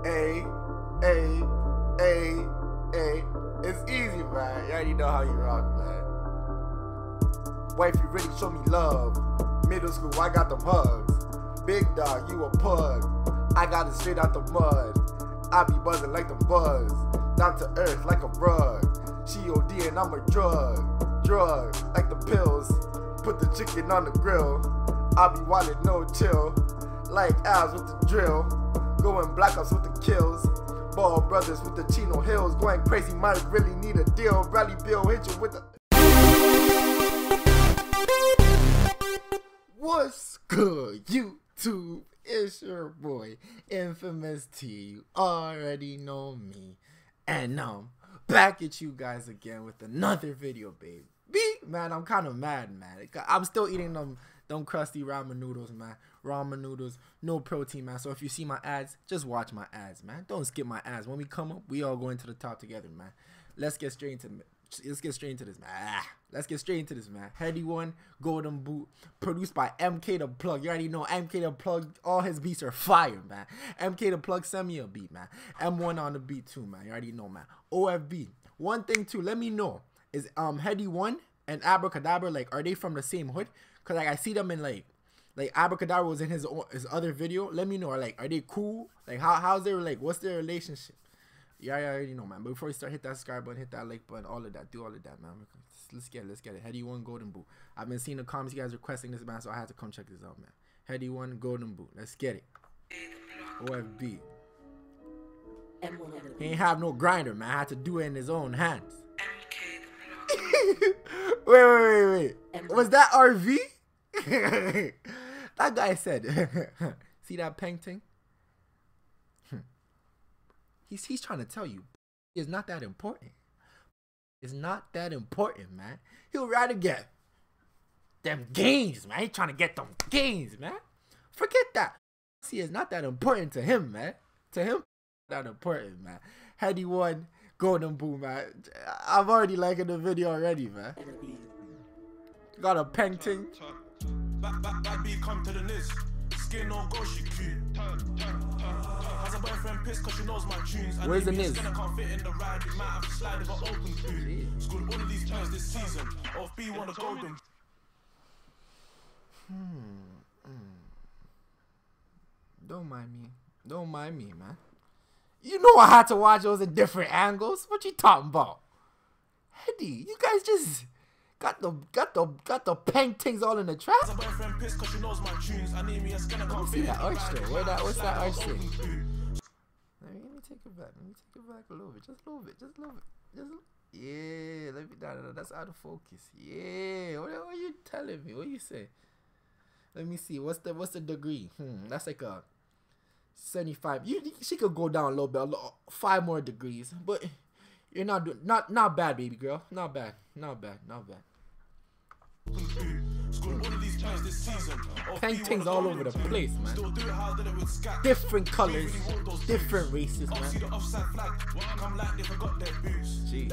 Hey, hey, hey, hey. It's easy, man. You already know how you rock, man. Wife, you really show me love. Middle school, I got them hugs. Big dog, you a pug. I got it straight out the mud. I be buzzing like them buzz. Down to earth like a rug. She OD and I'm a drug. Drug, like the pills. Put the chicken on the grill. I be wildin', no chill. Like abs with the drill. Going black ops with the kills. Ball brothers with the Chino Hills. Going crazy, might really need a deal. Bradley Bill hit you with the... What's good, YouTube? It's your boy, IMFAMUSTTV. You already know me. And now, back at you guys again with another video, baby. Man, I'm kind of mad, man. I'm still eating them crusty ramen noodles, man. Ramen noodles, no protein, man. So if you see my ads, just watch my ads, man. Don't skip my ads. When we come up, we all going to the top together, man. Let's get straight into this, man. Let's get straight into this, man. Headie 1, Golden Boot, produced by MK the Plug. You already know MK the Plug. All his beats are fire, man. MK the Plug, send me a beat, man. M1 on the beat too, man. You already know, man. OFB. One thing too, let me know. Is Headie 1 and Abracadabra, like, are they from the same hood? Cause like I see them in like Abracadabra was in his other video. Let me know, like, are they cool? Like how's their, like, what's their relationship? Yeah, I already know, man. But before we start, hit that subscribe button, hit that like button, all of that, do all of that, man. Let's get it. Headie 1, Golden Boot. I've been seeing the comments, you guys requesting this, man, so I had to come check this out, man. Headie 1, Golden Boot. Let's get it. OFB. He ain't have no grinder, man. I had to do it in his own hands. wait. Was that RV? That guy said, see that painting? He's trying to tell you it's not that important. It's not that important, man. He'll rather get them gains, man. He's trying to get them gains, man. Forget that. See, it's not that important to him, man. To him, not important, man. Headie 1, Golden Boot, man. I'm already liking the video already, man. Got a painting. Back B come to the niz. Skin on go, she cute. Has a boyfriend pissed cause she knows my tunes. Where's the niz? Can't fit in the ride. It might have to slide if I open boot. Schooled all of these players this season. Off B want to golden. Don't mind me, man. You know I had to watch those in different angles. What you talking about? Headie, you guys just got the paintings all in the trap. Has a boyfriend pissed cause she knows my tunes. I need me a skin. I can't See fit that arch though? What's that arch thing? Let me take it back. A little bit. Just a little bit. Yeah. Let me. No, that's out of focus. Yeah. What are you telling me? What you say? Let me see. What's the degree? That's like a 75. She could go down a little bit. 5 more degrees. But you're not bad, baby girl. Not bad. Paintings all over the place, man. Different colors, different races, man. Gee.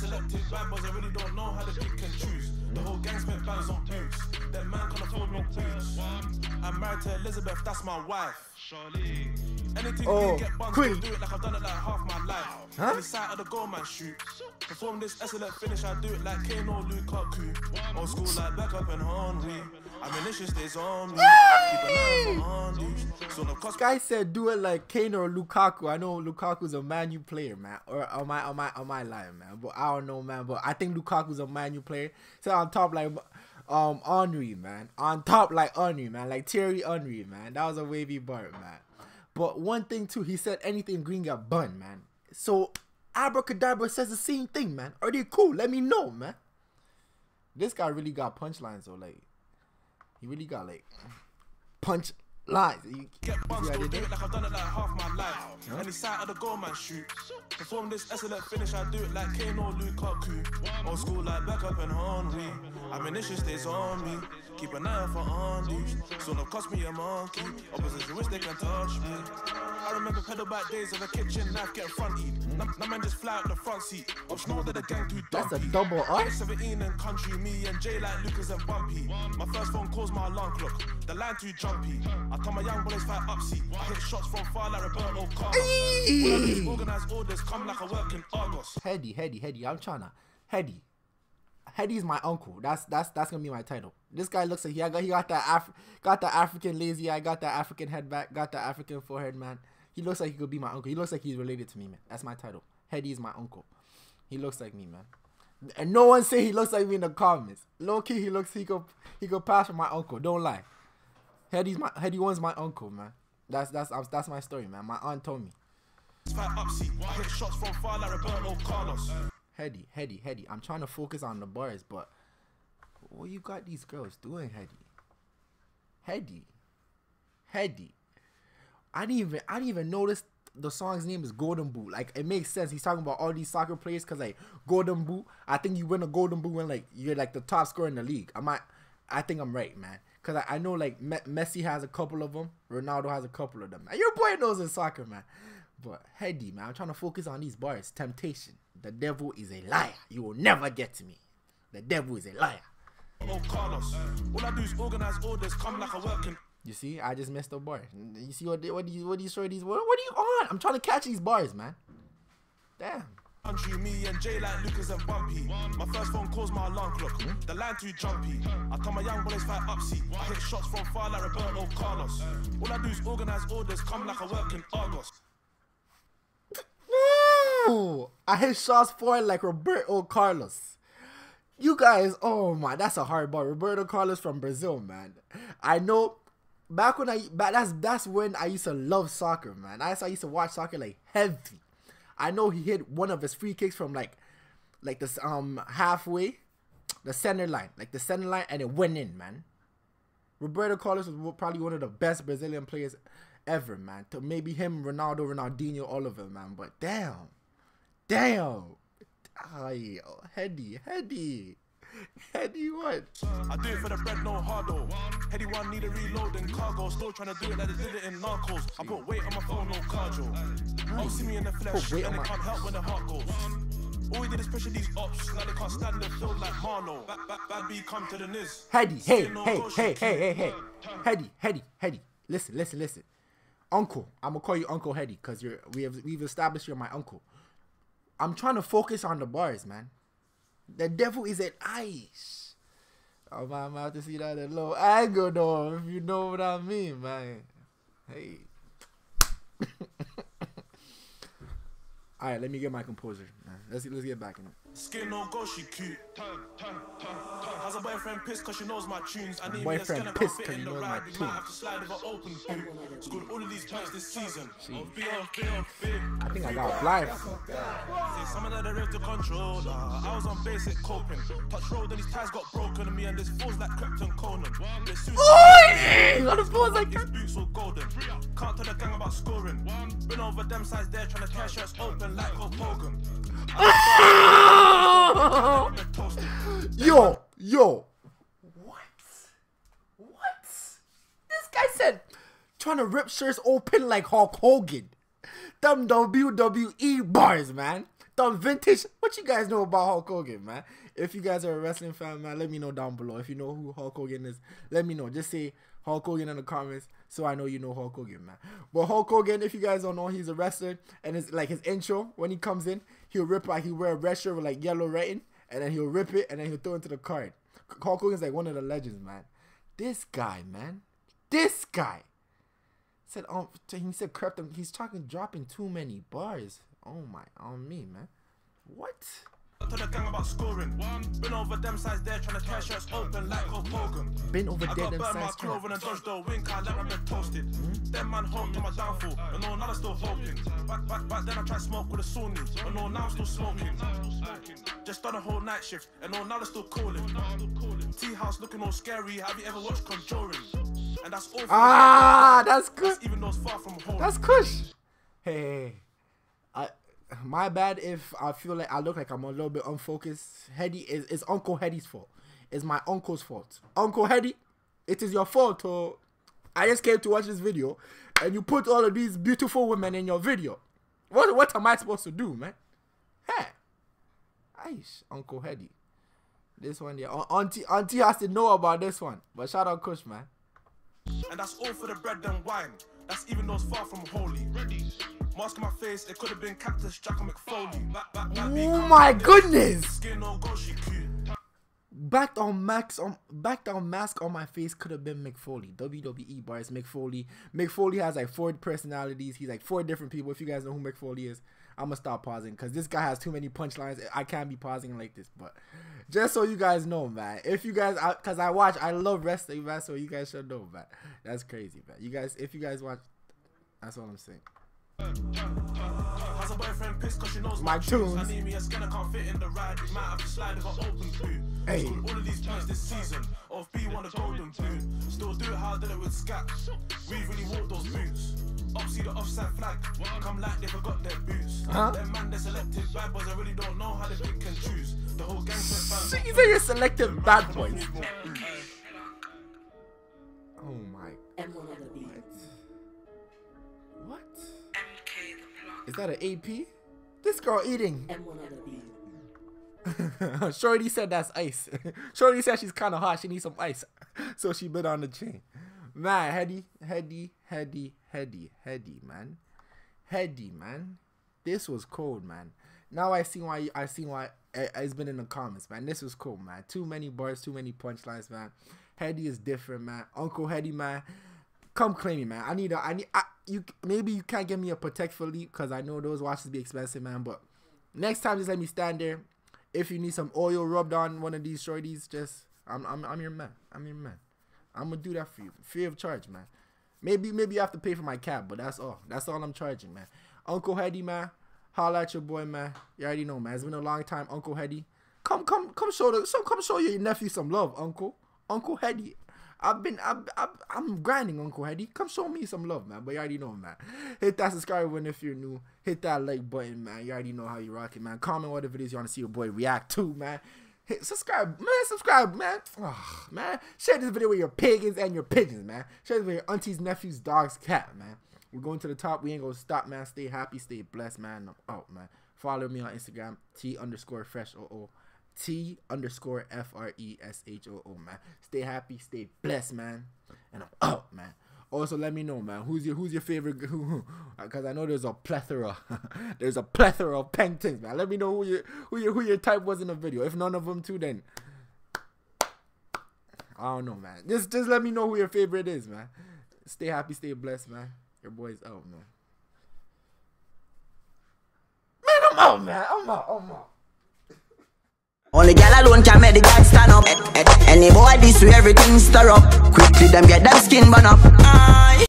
The whole gang spent bands on boots. That man can't afford no boots. I'm married to Elizabeth, that's my wife. Anything you get buns, do it like I've done it like half my life. Any side of the goal, man, shoot. Perform this excellent finish, I do it like Kane or Lukaku. Old school like Beckham and Henry. Ammunition stays on me. Keep an eye on these. So the guy said do it like Kane or Lukaku. I know Lukaku's a Man U player, man. Or am I lying, man? But I don't know, man. But I think Lukaku's a Man U player. So on top like Henry, man. On top like Henry, man. Like Thierry Henry, man. That was a wavy bar, man. But one thing too, he said anything green got bun, man. So Abracadabra says the same thing, man. Are they cool? Let me know, man. This guy really got punchlines, though. Like, he really got like punch lines. Get buns, do it like I've done it like half my life. Any side of the goal, man, shoot. Perform this excellent finish, I do it like Kane or Lukaku. Old school like Beckham and Henry. Ammunition stays on me. Keep an eye for Andy's. So no cost me a monkey. Opposition wish they can touch me. I remember pedal back days of a kitchen knife getting fronted. Now man just fly out the front seat. Up snow that the gang too dumpy. That's a double R. 17 and country, me and Jay like Lucas and Bumpy. My first phone calls my alarm clock. The line too jumpy. I tell my young boys fight up seat. I hit shots from far like Roberto Carlos. Headie. Organize orders, come like I work in Argos. Headie. I'm trying to. Headie's my uncle. That's gonna be my title. This guy looks like he got that African lazy eye, got that African head back, got that African forehead, man. He looks like he could be my uncle. He looks like he's related to me, man. That's my title. Headie's my uncle. He looks like me, man. And no one say he looks like me in the comments. Low key, he could pass for my uncle. Don't lie. Headie 1's my uncle, man. That's my story, man. My aunt told me. Headie. I'm trying to focus on the bars, but what you got these girls doing, Headie? I didn't even notice the song's name is Golden Boot. Like, it makes sense. He's talking about all these soccer players because, like, Golden Boot. I think you win a Golden Boot when, like, you're like the top scorer in the league. I think I'm right, man. Because I know, like, Messi has a couple of them. Ronaldo has a couple of them. Man. Your boy knows in soccer, man. But Headie, man, I'm trying to focus on these bars. Temptation. The devil is a liar. You will never get to me. The devil is a liar. Oh, Carlos. All I do is organize orders, come like I work in. You see, I just missed a bar. You see what are you on? I'm trying to catch these bars, man. Damn. Country, me and Jay like Lucas and Bumpy. My first phone calls my alarm clock. The line too jumpy. I tell my young boys fight upseat. I hit shots from far like Roberto Carlos. All I do is organize orders, come like I work in Argos. No, I hit shots for like Roberto Carlos. You guys, oh my, that's a hard bar. Roberto Carlos from Brazil, man. I know. Back when that's when I used to love soccer, man. I used to watch soccer like heavy. I know he hit one of his free kicks from like this halfway, the center line, and it went in, man. Roberto Carlos was probably one of the best Brazilian players ever, man. To maybe him, Ronaldo, Ronaldinho, all of them, man. But damn, ay, Headie, what? I do it for the bread, no hardo. Headie 1 need a reload and cargo. Still trying to do it like they did it in Narcos. I put weight on my phone, no cardio. Oh, see me in the flesh, and they can't help when the heart goes. All we did is pressure these ops, now they can't stand the field like Marlowe. Bad B come to the Niz. Headie, hey. Headie. Listen. Uncle, I'm gonna call you Uncle Headie because we've established you're my uncle. I'm trying to focus on the bars, man. The devil is at ice. Oh, man, I'm about to see that at low angle, though, if you know what I mean, man. Hey. All right, let me get my composure, man. Let's get back in it. Skin no go, she cute. Has a boyfriend pissed cause she knows my tunes. I need boyfriend me a pissed fit cause in you the knows ride. my We tunes. might have to slide with an open boot. Scored all of these points this season. I think I got blind. Say some of the real to control. I was on basic coping. Touch road and his ties got broken to me and this feels like Krypton Conan. Oh, got his balls like his boots were golden. Can't tell the gang about scoring. Been over them sides there trying to tear shirts open like Hulk Hogan. Yo. What? This guy said trying to rip shirts open like Hulk Hogan. Them WWE bars, man. Them vintage. What you guys know about Hulk Hogan, man? If you guys are a wrestling fan, man, let me know down below. If you know who Hulk Hogan is, let me know. Just say Hulk Hogan in the comments so I know you know Hulk Hogan, man. But Hulk Hogan, if you guys don't know, he's a wrestler, and it's like his intro when he comes in, he'll rip like he wear a red shirt with like yellow writing, and then he'll rip it and then he'll throw it into the card. Hulk Hogan's like one of the legends, man. This guy, man. This guy said he said Krypton. He's dropping too many bars. Oh my, on me, man. What? To the gang about scoring. Been over them sides there trying to tear shirts open like Hulk Hogan. Been over there them sides. I got sides. my clothing and dodged the wink. I let my bed toasted. Them man hoped to my downfall, but no, now I'm still hoping. Back then I tried smoke with a Sony, but no, now I'm still smoking. Just done a whole night shift, and no, now they're still calling. Tea house looking all scary. Have you ever watched Conjuring? And that's all. That's good. Even though it's far from home. That's kush. Hey. My bad if I feel like I look like I'm a little bit unfocused. Headie is Uncle Headie's fault. It's my uncle's fault. Uncle Headie, it is your fault. I just came to watch this video and you put all of these beautiful women in your video. What am I supposed to do, man? Hey. Aish, Uncle Headie. This one, yeah. Auntie has to know about this one. But shout out Kush, man. And that's all for the bread and wine. That's even though it's far from holy. Mask on my face, it could have been Cactus Jack and McFoley. Oh my goodness! Skin on go, she cute. Back down mask on my face could have been McFoley. WWE bars McFoley. McFoley has like 4 personalities. He's like 4 different people. If you guys know who McFoley is, I'm gonna stop pausing because this guy has too many punchlines. I can't be pausing like this. But just so you guys know, man. If you guys, cause I love wrestling, man. So you guys should know, man. That's crazy, man. You guys, if you guys watch, that's all I'm saying. Has a boyfriend pissed cause she knows my tunes. I need me a scanner, can't fit in the ride. We might have to slide if I open boot. Hey. All of these points this season. Off B won a golden boot. Still do it how I did it with Scat. We've really walked those boots. Up see the offside flag. Come like they forgot their boots. Them man they're selective bad boys. I really don't know how they pick and choose. The whole gang went bad. You say you're selective bad boys. Oh my. What? Is that an AP? This girl eating. Shorty said that's ice. Shorty said she's kind of hot. She needs some ice. So she bit on the chain. Man, Headie, man. Headie, man. This was cold, man. Now I see why it's been in the comments, man. This was cool, man. Too many bars, too many punchlines, man. Headie is different, man. Uncle Headie, man. Come claim me, man. Maybe you can't give me a protect for leap because I know those watches be expensive, man. But next time, just let me stand there. If you need some oil rubbed on one of these shorties, just I'm your man. I'm your man. I'm gonna do that for you, free of charge, man. Maybe you have to pay for my cab, but that's all. That's all I'm charging, man. Uncle Headie, man. Holla at your boy, man. You already know, man. It's been a long time, Uncle Headie. Come show your nephew some love, Uncle Headie. I'm grinding, Uncle Headie. Come show me some love, man. But you already know, man. Hit that subscribe button if you're new. Hit that like button, man. You already know how you rock it, man. Comment what the videos you want to see your boy react to, man. Hit subscribe, man. Oh, man. Share this video with your pagans and your pigeons, man. Share this with your aunties, nephews, dogs, cat, man. We're going to the top. We ain't gonna stop, man. Stay happy, stay blessed, man. I'm out, man. Follow me on Instagram, T_FreshOO. T_FRESHOO, man. Stay happy, stay blessed, man. And I'm out, man. Also, let me know, man. Who's your favorite? Because I know there's a plethora. There's a plethora of paintings, man. Let me know who your type was in the video. If none of them too, then I don't know, man. Just let me know who your favorite is, man. Stay happy, stay blessed, man. Your boy's out, man. Man, I'm out, man. I'm out. Only girl alone can make the gang stand up. Any boy this way everything stir up. Quickly them get them skin burn up.